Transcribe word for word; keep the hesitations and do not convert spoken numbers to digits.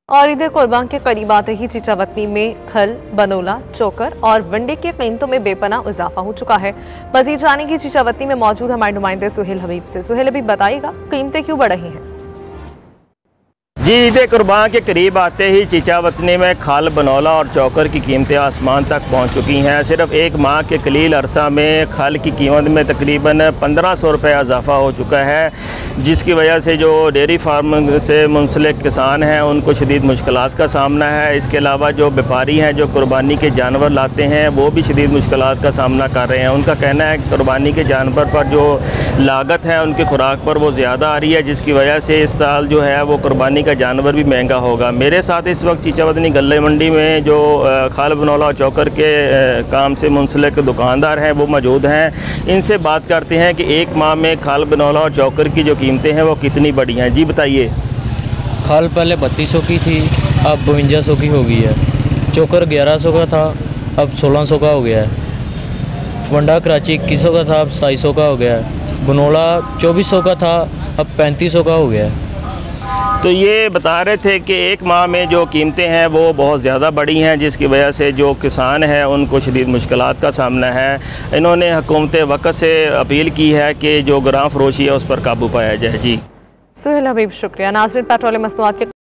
और ईद कुर्बान के करीब आते ही चीचावतनी में खल, बनोला, चोकर और वनडे की कीमतों में बेपनाह इजाफा हो चुका है। मजीद जाने की चीचावतनी में मौजूद हमारे नुमाइंदे सुहेल हबीब से। सुहेल हबीब, बताइएगा कीमतें क्यों बढ़ रही हैं? जी, ईद कुर्बान के करीब आते ही चीचावतनी में खल, बनौला और चौकर की कीमतें आसमान तक पहुंच चुकी हैं। सिर्फ एक माह के कलील अरसा में खल की कीमत में तकरीबन पंद्रह सौ रुपये इजाफा हो चुका है, जिसकी वजह से जो डेयरी फार्म से मुंसलिक किसान हैं उनको शदीद मुश्किलात का सामना है। इसके अलावा जो व्यापारी हैं जो कुर्बानी के जानवर लाते हैं वो भी शदीद मुश्किलात का सामना कर रहे हैं। उनका कहना है कि कुर्बानी के जानवर पर जो लागत है उनकी खुराक पर वो ज़्यादा आ रही है, जिसकी वजह से इस साल जो है वो कुर्बानी का जानवर भी महंगा होगा। मेरे साथ इस वक्त चीचावतनी गल्ले मंडी में जो खल, बनौला और चौकर के काम से मुंसलिक दुकानदार हैं वो मौजूद हैं। इनसे बात करते हैं कि एक माह में खल, बनौला और चौकर की जो कीमतें हैं वो कितनी बढ़ी हैं। जी बताइए। खल पहले बत्तीस सौ की थी, अब बवंजा सौ की हो गई है। चोकर ग्यारह सौ का था, अब सोलह सौ का हो गया है। वंडा कराची इक्कीस सौ का था, अब सताईस सौ का हो गया है। बनोला चौबीस सौ का था, अब पैंतीस सौ का हो गया है। तो ये बता रहे थे कि एक माह में जो कीमतें हैं वो बहुत ज़्यादा बढ़ी हैं, जिसकी वजह से जो किसान हैं उनको शदीद मुश्किलात का सामना है। इन्होंने हुकूमत वक़्त से अपील की है कि जो ग्राम फरोशी है उस पर काबू पाया जाए। जी सुहेल हबीब, शुक्रिया। नाज़रीन, पेट्रोलियम मसनूआत के